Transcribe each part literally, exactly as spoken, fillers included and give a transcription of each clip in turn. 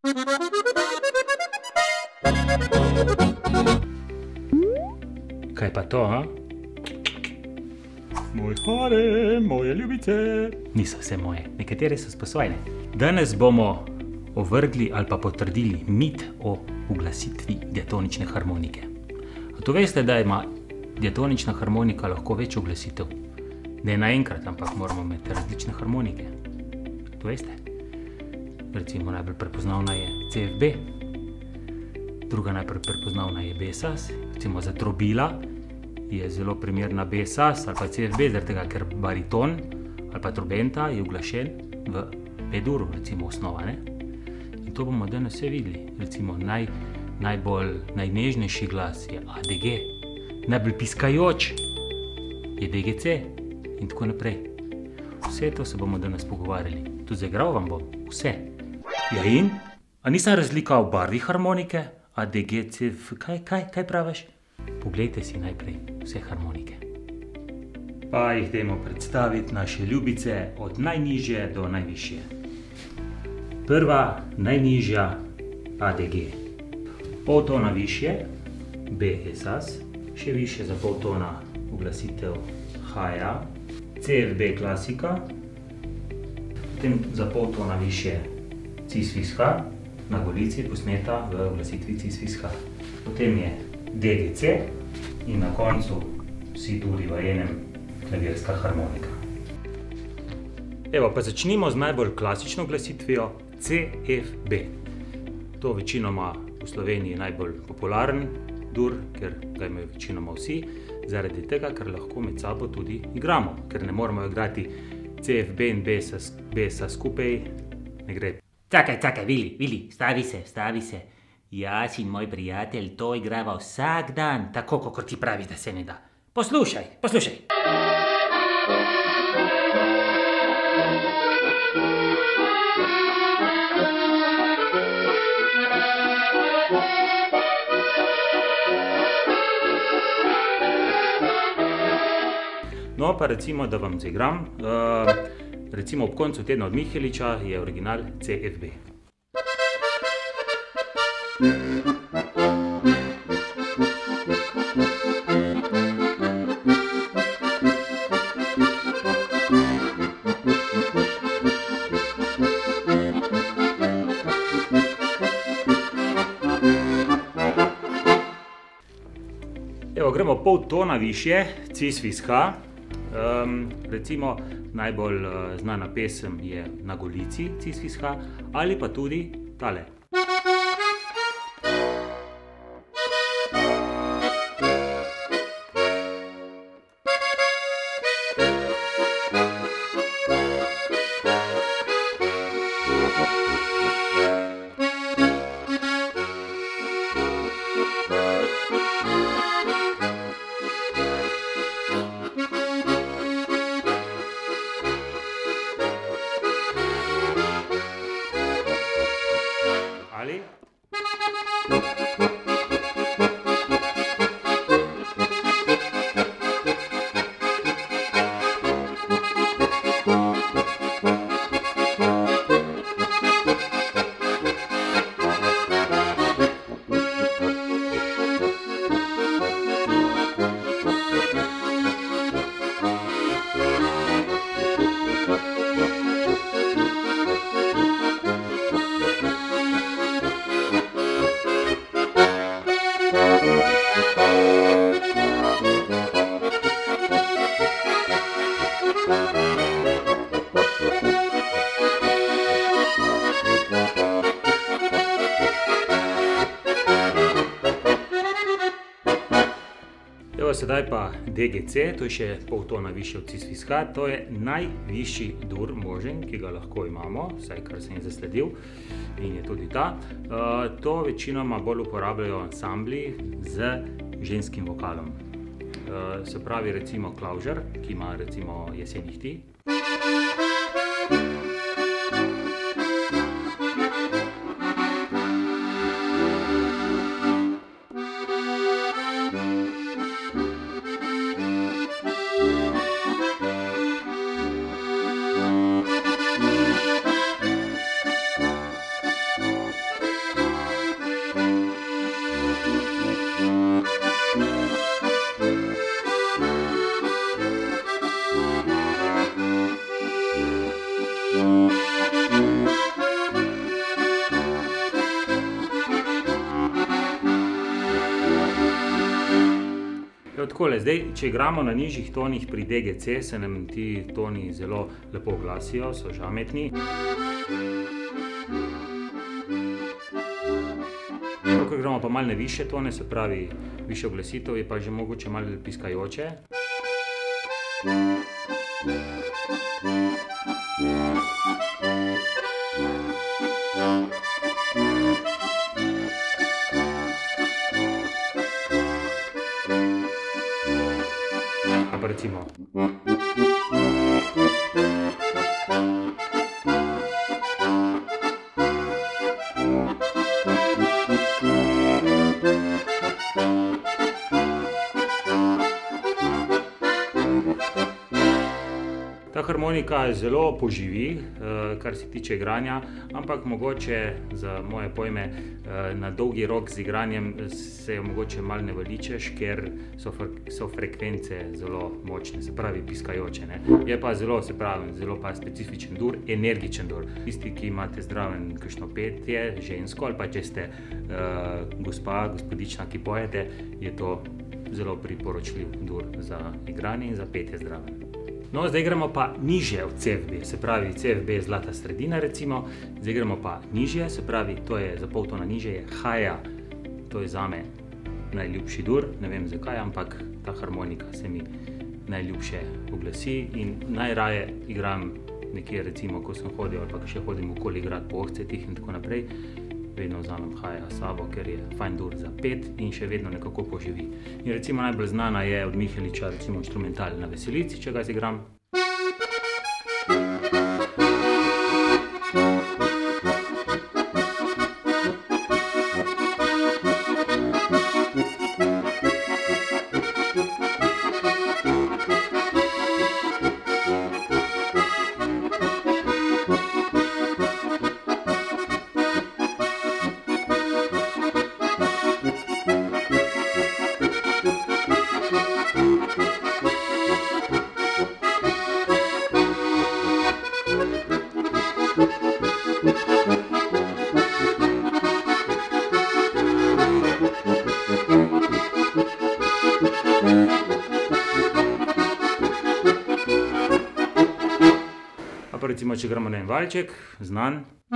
Kaj pa to, a? Moj harem, moje ljubice. Niso vse moje, nekatere so sposojene. Danes bomo ovrgli ali pa potrdili mit o uglasitvi diatonične harmonike. A to veste, da ima diatonična harmonika lahko več uglasitev? Ne naenkrat, ampak moramo imeti različne harmonike. To veste? Recimo najbolj prepoznavna je C F B. Druga najbolj prepoznavna je B-sas. Recimo za trobila je zelo primerna B-sas ali pa C F B, zaradi tega, ker bariton ali pa trobenta je uglašen v B-duru, recimo osnova, ne? In to bomo danes vse videli. Recimo naj, najbolj, najnežnejši glas je A D G, najbolj piskajoč je D G C in tako naprej. Vse to se bomo danes pogovarjali. Tudi zaigral vam bom vse. Ja in? A nisa razlika v barvi harmonike? A D G C F, kaj, kaj, kaj praviš? Poglejte si najprej vse harmonike. Pa jih dajmo predstaviti naše ljubice od najnižje do najvišje. Prva, najnižja A D G. Pol tona višje, B-sas, še više za pol tona uglasitev H-ja, C F B klasika, potem za pol tona više cis-fis-H, na golici posneta v uglasitvi cis-fis-H. Potem je D G C in na koncu vsi duri v enem klavirska harmonika. Evo, pa začnimo z najbolj klasično uglasitvijo C F B. To večinoma v Sloveniji najbolj popularen dur, ker ga imajo večinoma vsi, zaradi tega, ker lahko med sabo tudi igramo, ker ne moramo igrati C F B in B-sas skupaj, ne gre. Čakaj, čakaj, Vili, Vili, stavi se, stavi se. Jaz in moj prijatelj to igrava vsak dan, tako kot ti praviš, da se ne da. Poslušaj, poslušaj. No, pa recimo, da vam zaigram. Uh, recimo ob koncu tedna od Miheliča je original C F B. Evo, gremo pol tona višje, cis-fis-H. Um, recimo, najbolj uh, znana pesem je Na golici, cis-fis-H, ali pa tudi tale. Ali? Evo, sedaj pa D G C, to je še pol tona višje od cis-fis-H, to je najvišji dur možen, ki ga lahko imamo, vsaj kar sem zasledil, in je tudi ta. Uh, to večinoma bolj uporabljajo ansambli z ženskim vokalom. Uh, se pravi recimo Klavžar, ki ima recimo Jesenih ti. Takole, zdaj, če igramo na nižjih tonih pri D G C, se nam ti toni zelo lepo glasijo, so žametni. Ko igramo pa malo na višje tone, se pravi višjo glasitev, je pa že mogoče malo piskajoče. Pa recimo. Ta harmonika zelo poživi, kar se tiče igranja, ampak mogoče za moje pojme na dolgi rok z igranjem se jo mogoče malo ne veličeš, ker so, so frekvence zelo močne, se pravi piskajoče. Ne? Je pa zelo, se pravi, zelo pa specifičen dur, energičen dur. Tisti, ki imate zdraven kakšno petje, žensko, ali pa če ste uh, gospa, gospodična, ki pojete, je to zelo priporočljiv dur za igranje in za petje zdraven. No, zdaj gremo pa nižje od C F B, se pravi C F B je zlata sredina recimo, zdaj gremo pa nižje, se pravi, to je za pol tona nižje, je H-ja, to je zame najljubši dur, ne vem zakaj, ampak ta harmonika se mi najljubše oglasi in najraje igram nekje recimo, ko sem hodil ali pa še hodim okoli igrati po ohcetih in tako naprej, vedno vzamem H-ja sabo, ker je fajn dur za pet in še vedno nekako poživi. In recimo najbolj znana je od Miheliča recimo instrumental Na veselici, če ga zigram. Pa recimo, če gremo na en valček, znan.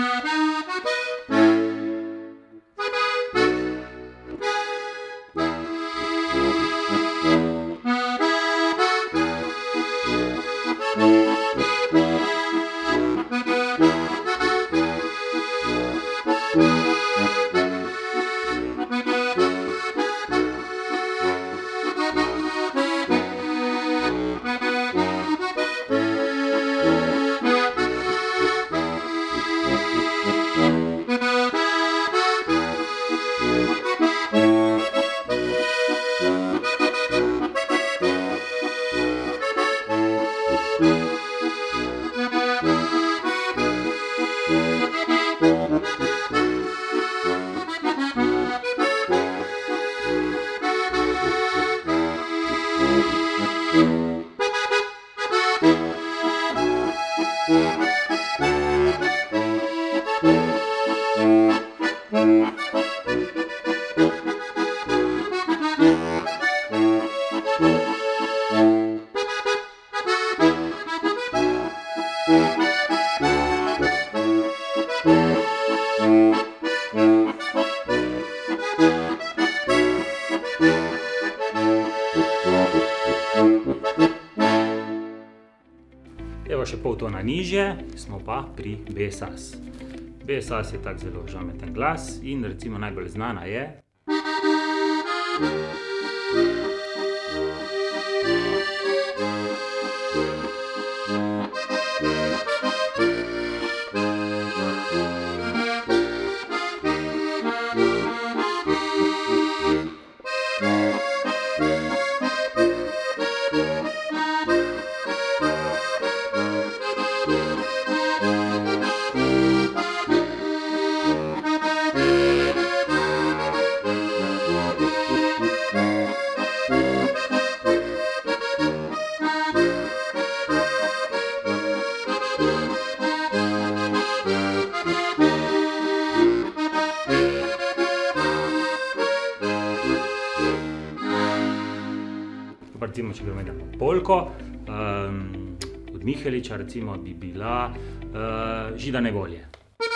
Evo še pol tona nižje, smo pa pri B-sas. B-sas je tak zelo žameten glas in recimo najbolj znana je. recimo, če gremo na polko, um, od Miheliča recimo bi bila uh, Židane volje.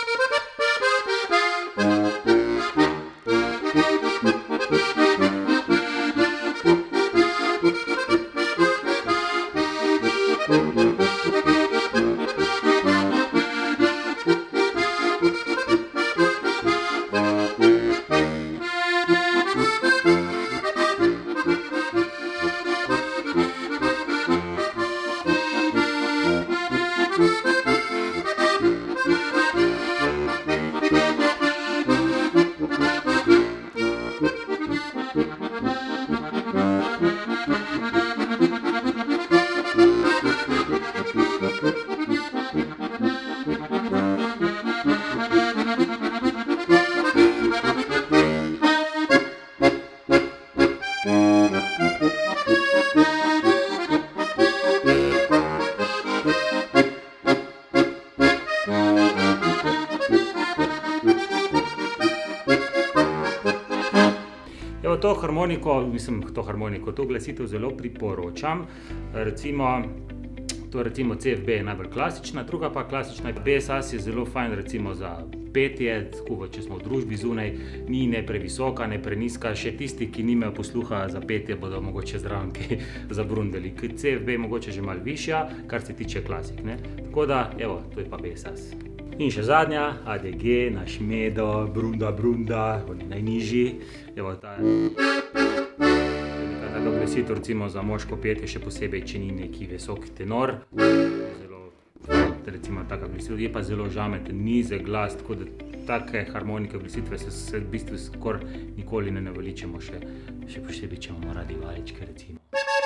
Evo, to harmoniko, mislim, to harmoniko, to glasitev zelo priporočam. Recimo, to recimo C F B je najbolj klasična, druga pa klasična B S A je zelo fajn recimo za petje, tako, če smo v družbi zunaj, ni ne previsoka, ne preniska, še tisti, ki nimajo posluha za petje, bodo mogoče zraven kaj zabrundali. C F B je mogoče že malo višja, kar se tiče klasik, ne. Tako da, evo, to je pa B S A. In še zadnja, A D G, naš Medo, Brunda, Brunda, on je najnižji. Evo, ta je neka taka glasitev, recimo za moško petje, še posebej, če ni neki visoki tenor. Zelo, recimo, taka glasitev, je pa zelo žameten, nizek glas, tako da take harmonike glasitve se, se v bistvu skor nikoli ne naveličemo, še, še posebej, če imamo radi valčke, recimo.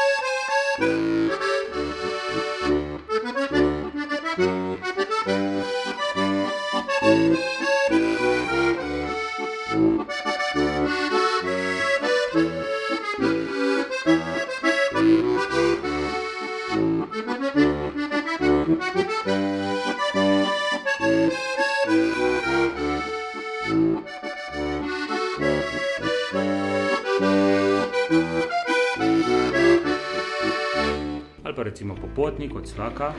Ali pa recimo Popotnik od Slaka.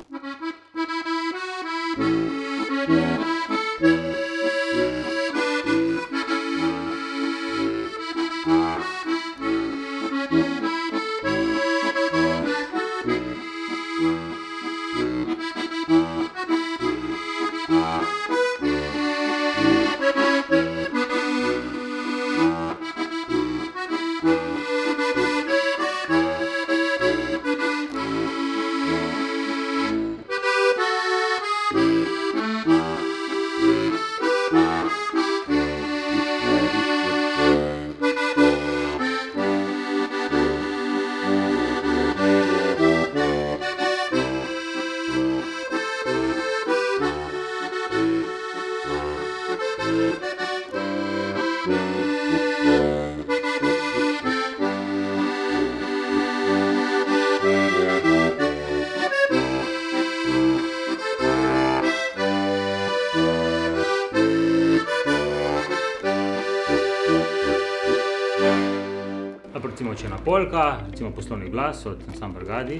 Recimo, če je na polka, recimo Poslovni glas od Ansambla Gadi.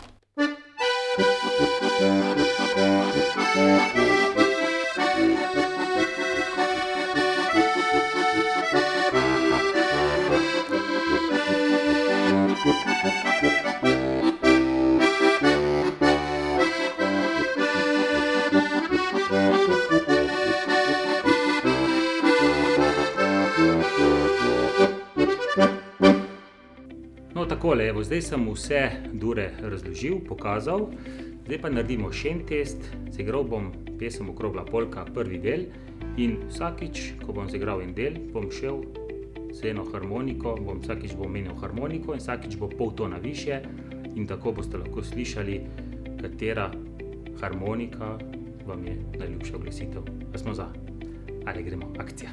No, takole, evo, zdaj sem vse dure razložil, pokazal, zdaj pa naredimo še en test. Zaigral bom pesem Okrogla polka, prvi del, in vsakič, ko bom zaigral en del, bom šel z eno harmoniko, bom vsakič bom menil harmoniko in vsakič bo pol tona višje in tako boste lahko slišali, katera harmonika vam je najljubša glasitev. Pa smo za. Ali gremo, akcija.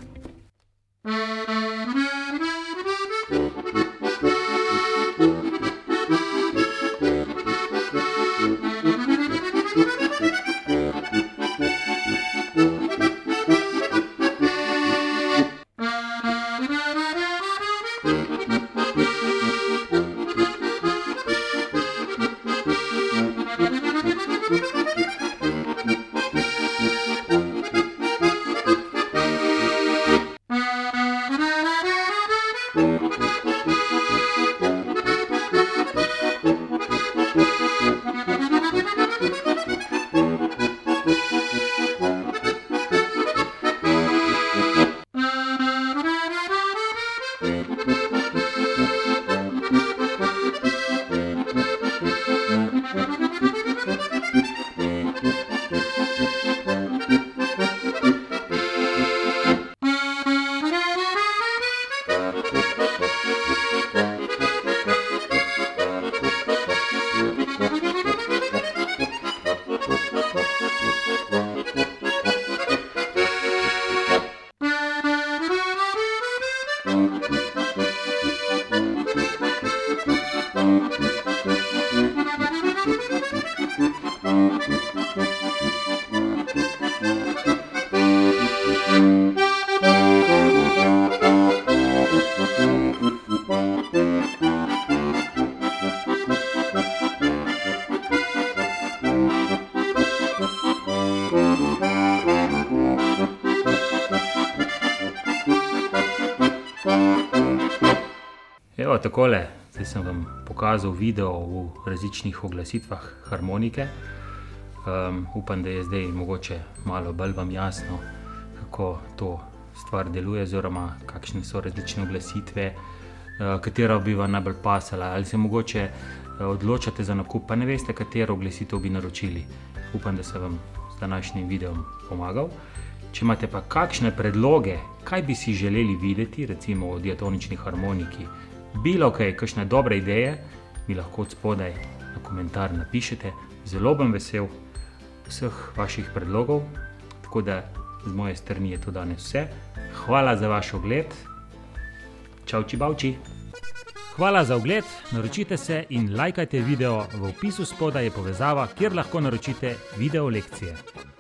Evo takole, zdaj sem vam pokazal video v različnih oglasitvah harmonike. Um, upam, da je zdaj mogoče malo bolj vam jasno, kako to stvar deluje, oziroma kakšne so različne oglasitve, uh, katera bi vam najbolj pasala, ali se mogoče uh, odločate za nakup, pa ne veste, katero oglasitev bi naročili. Upam, da sem vam z današnjim videom pomagal. Če imate pa kakšne predloge, kaj bi si želeli videti, recimo o diatonični harmoniki, bilo kaj, kakšne dobre ideje, mi lahko od spodaj na komentar napišete. Zelo bom vesel vseh vaših predlogov, tako da z moje strani je to danes vse. Hvala za vaš ogled. Čauči bavči. Hvala za ogled, naročite se in lajkajte video, v opisu spodaj je povezava, kjer lahko naročite video lekcije.